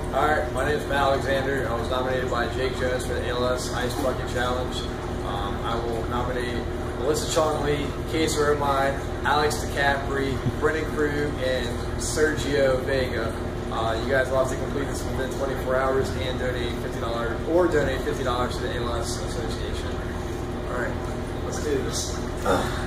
Alright, my name is Matt Alexander. I was nominated by Jake Jones for the ALS Ice Bucket Challenge. I will nominate Melissa Chong-Lee, Case Romine, Alex DeCapri, Brennan Krug, and Sergio Vega. You guys will have to complete this within 24 hours and donate $50 or donate $50 to the ALS Association. Alright, let's do this.